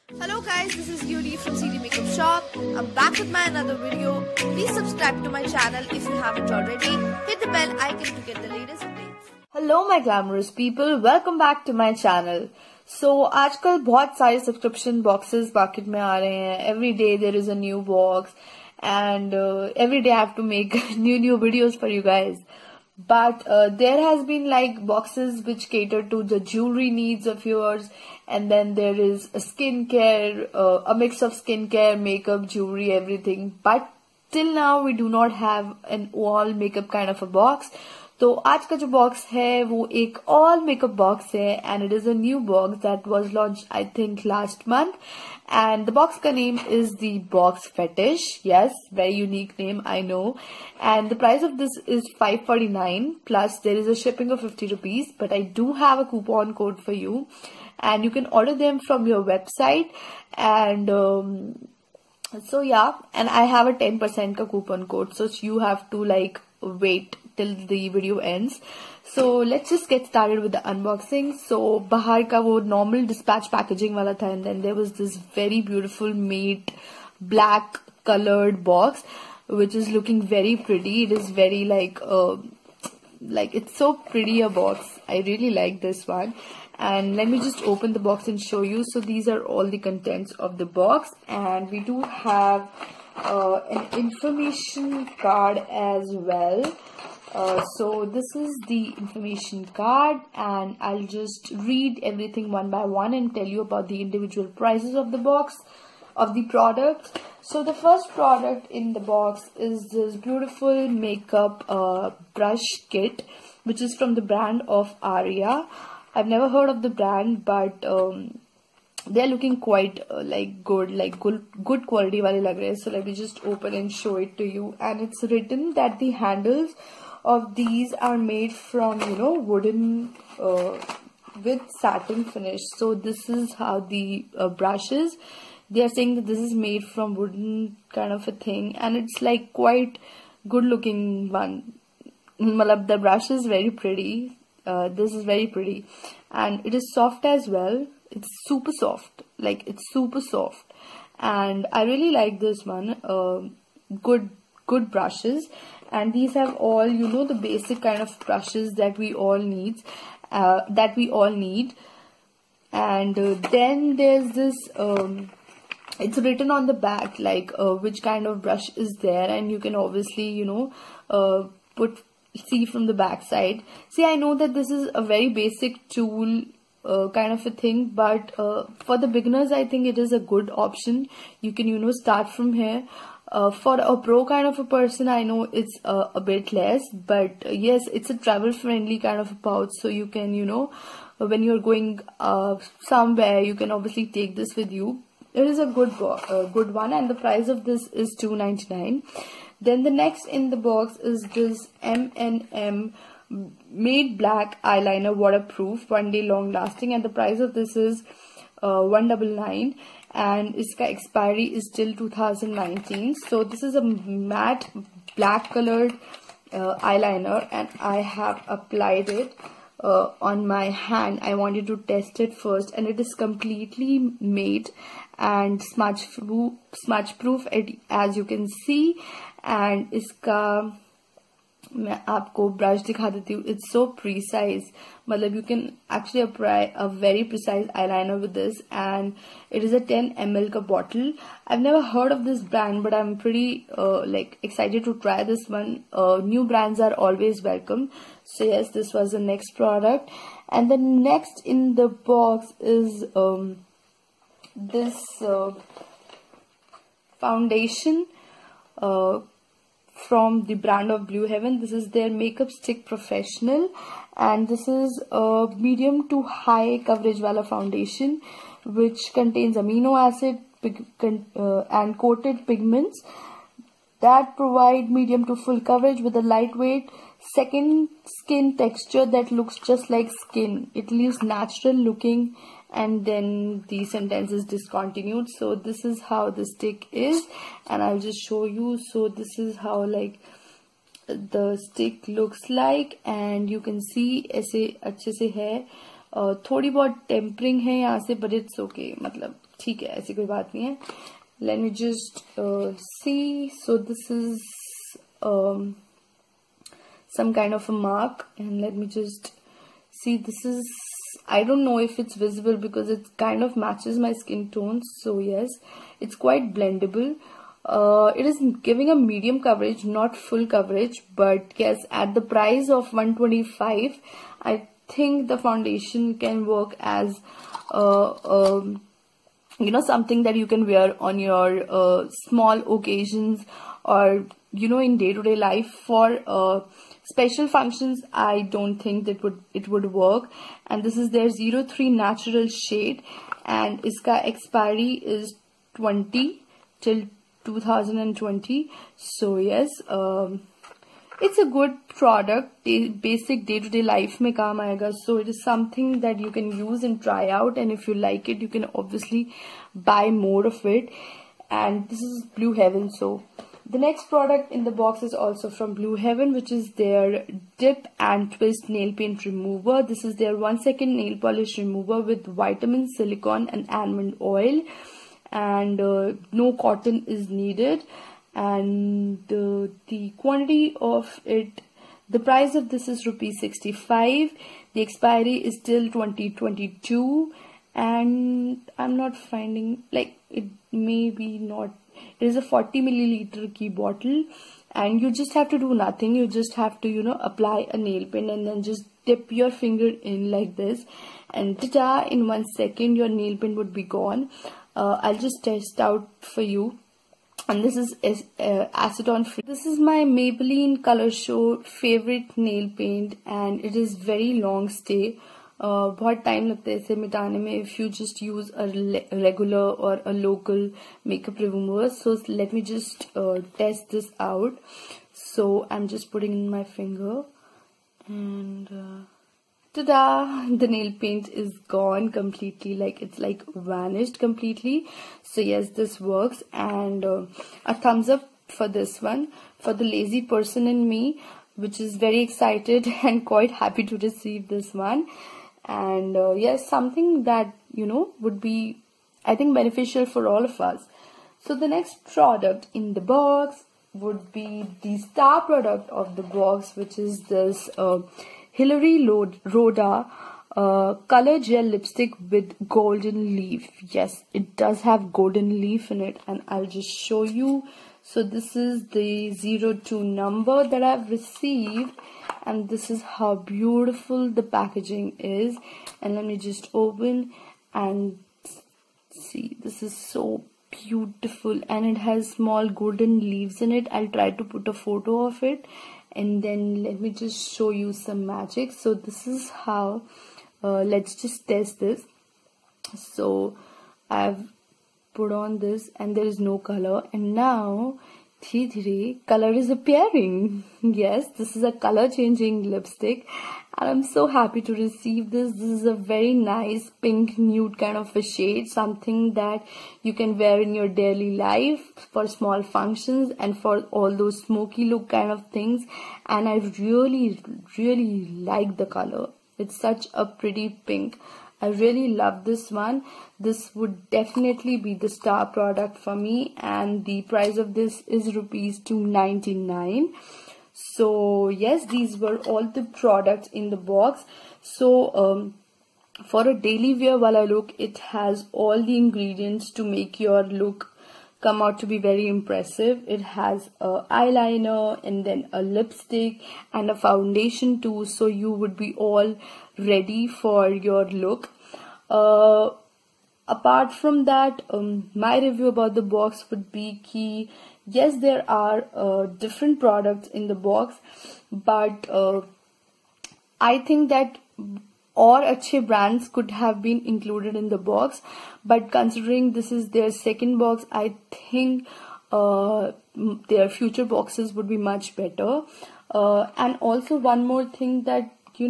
Hello guys, this is Yuri from CD Makeup Shop. I'm back with my another video. Please subscribe to my channel if you haven't already. Hit the bell icon to get the latest updates. Hello my glamorous people, welcome back to my channel. So आजकल बहुत सारे subscription boxes market में आ रहे हैं. Every day there is a new box and every day I have to make new videos for you guys. But there has been like boxes which cater to the jewelry needs of yours, and then there is a skincare, a mix of skincare, makeup, jewelry, everything. But till now we do not have an all makeup kind of a box. तो आज का जो box है वो एक all makeup box है and it is a new box that was launch I think last month and the box का name is the box fetish. Yes, very unique name I know. And the price of this is 549 plus there is a shipping of 50 rupees, but I do have a coupon code for you and you can order them from your website. And so yeah, and I have a 10% ka coupon code, so you have to like wait till the video ends. So let's just get started with the unboxing. So bahar ka wo normal dispatch packaging wala tha, and then there was this very beautiful matte black colored box which is looking very pretty. It is very like it's so pretty a box. I really like this one. And let me just open the box and show you. So these are all the contents of the box, and we do have an information card as well. So this is the information card, and I'll just read everything one by one and tell you about the individual prices of the box, of the products. So the first product in the box is this beautiful makeup brush kit, which is from the brand of Aria. I've never heard of the brand, but they're looking quite good quality wale lag rahe. So let me just open and show it to you. And it's written that the handles of these are made from, you know, wooden with satin finish. So this is how the brush is. They are saying that this is made from wooden kind of a thing, and it's like quite good looking one. Malab, the brush is very pretty. This is very pretty, and it is soft as well. It's super soft, like it's super soft, and I really like this one. Good brushes, and these have all, you know, the basic kind of brushes that we all need. And then there's this. It's written on the back like which kind of brush is there, and you can obviously, you know, see from the back side. See, I know that this is a very basic tool kind of a thing, but for the beginners I think it is a good option. You can, you know, start from here. For a pro kind of a person, I know it's a bit less, but yes, it's a travel friendly kind of a pouch, so you can, you know, when you're going somewhere, you can obviously take this with you. It is a good one, and the price of this is $2.99. Then the next in the box is this M&M Matte Black Eyeliner, waterproof, 1 day long lasting, and the price of this is $199, and its expiry is till 2019. So this is a matte black colored eyeliner, and I have applied it on my hand. I wanted to test it first, and it is completely matte and smudge proof as you can see. And इसका मैं आपको brush दिखा देती हूँ. It's so precise. मतलब you can actually apply a very precise eyeliner with this, and it is a 10 ml का bottle. I've never heard of this brand, but I'm pretty like excited to try this one. New brands are always welcome. So yes, this was the next product, and the next in the box is this foundation from the brand of Blue Heaven. This is their Makeup Stick Professional, and this is a medium to high coverage wala foundation which contains amino acid and coated pigments that provide medium to full coverage with a lightweight second skin texture that looks just like skin. It leaves natural looking, and then the sentence is discontinued. So this is how the stick is, and I'll just show you. So this is how like the stick looks like, and you can see ऐसे अच्छे से है. थोड़ी बहुत tampering है यहाँ से, but it's okay, मतलब ठीक है, ऐसी कोई बात नहीं है. Let me just see. So this is some kind of a mark, and let me just see. This is, I don't know if it's visible because it kind of matches my skin tone. So yes, it's quite blendable. It is giving a medium coverage, not full coverage, but yes, at the price of 125, I think the foundation can work as something that you can wear on your small occasions, or in day-to-day life. For special functions, I don't think that it would work. And this is their 03 natural shade, and iska expiry is 20 till 2020. So yes, it's a good product. Basic day-to-day life mein kaam aayega. So it is something that you can use and try out, and if you like it, you can obviously buy more of it. And this is Blue Heaven. So the next product in the box is also from Blue Heaven, which is their Dip and Twist Nail Paint Remover. This is their 1 second nail polish remover with vitamin, silicone and almond oil, and no cotton is needed. And the quantity of it, the price of this is rupees 65. The expiry is till 2022, and I'm not finding, like, it may be not. It is a 40 milliliter key bottle, and you just have to do nothing. You just have to apply a nail paint, and then just dip your finger in like this, and ta-da, in 1 second your nail paint would be gone. I'll just test out for you. And this is acetone free. This is my Maybelline Color Show favorite nail paint, and it is very long stay. बहुत time लगता है इसे मिटाने में if you just use a regular or a local makeup remover. So let me just test this out. So I'm just putting in my finger, and ta-da! The nail paint is gone completely, like it's like vanished completely. So yes, this works, and a thumbs up for this one for the lazy person in me, which is very excited and quite happy to receive this one. And yes, something that would be, I think, beneficial for all of us. So the next product in the box would be the star product of the box, which is this Hilary Rhoda color gel lipstick with golden leaf. Yes, it does have golden leaf in it, and I'll just show you. So this is the 02 number that I've received, and this is how beautiful the packaging is. And let me just open and see. This is so beautiful, and it has small golden leaves in it. I'll try to put a photo of it, and then let me just show you some magic. So this is how, let's just test this. So I've put on this, and there is no color, and now color is appearing. Yes, this is a color changing lipstick, and I'm so happy to receive this. This is a very nice pink nude kind of a shade, something that you can wear in your daily life for small functions and for all those smoky look kind of things. And I really like the color. It's such a pretty pink. I really love this one. This would definitely be the star product for me, and the price of this is rupees 299. So yes, these were all the products in the box. So for a daily wear wala look, it has all the ingredients to make your look come out to be very impressive. It has a eyeliner, and then a lipstick and a foundation too, so you would be all ready for your look. Apart from that, my review about the box would be key. Yes, there are different products in the box, but I think that or achhe brands could have been included in the box, but considering this is their second box, I think their future boxes would be much better. And also one more thing, that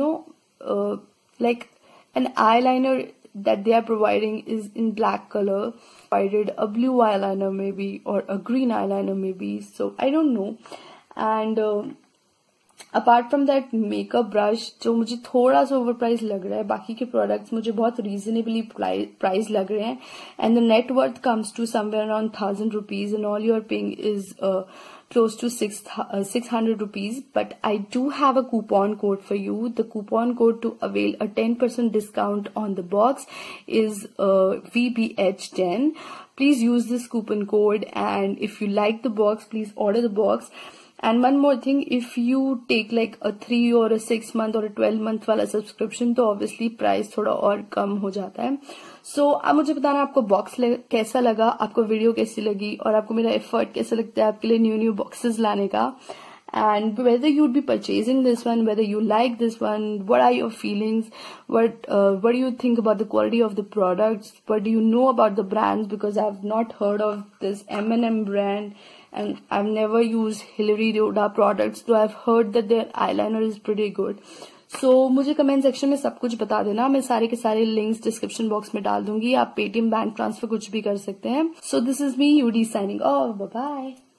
like an eyeliner that they are providing is in black color. Provided a blue eyeliner maybe, or a green eyeliner maybe, so I don't know. And apart from that makeup brush जो मुझे थोड़ा सा over price लग रहा है, बाकी के products मुझे बहुत रीजनेबली प्राइस लग रहे हैं and the net worth comes to somewhere around 1000 rupees and all you are paying is close to 600 rupees. But I do have a coupon code for you. The coupon code to avail a 10% discount on the box is VBH10. Please use this coupon code, and if you like the box, please order the box. And one more thing, if you take like a 3 or a 6 month or a 12 month वाला subscription तो obviously price थोड़ा और कम हो जाता है. सो आप मुझे बताना आपको बॉक्स कैसा लगा, आपको वीडियो कैसी लगी और आपको मेरा एफर्ट कैसा लगता है आपके लिए न्यू बॉक्सेस लाने का. And whether you'd be purchasing this one, whether you like this one, what are your feelings, what do you think about the quality of the products, what do you know about the brands, because I've not heard of this M&M brand and I've never used Hilary Rhoda products, so I've heard that their eyeliner is pretty good. So मुझे comment section में सब कुछ बता देना, मैं सारे के सारे लिंक्स डिस्क्रिप्शन बॉक्स में डाल दूंगी, आप पेटीएम बैंक ट्रांसफर कुछ भी कर सकते हैं. सो दिस इज मी यूडी साइनिंग ऑफ, बाय बाय.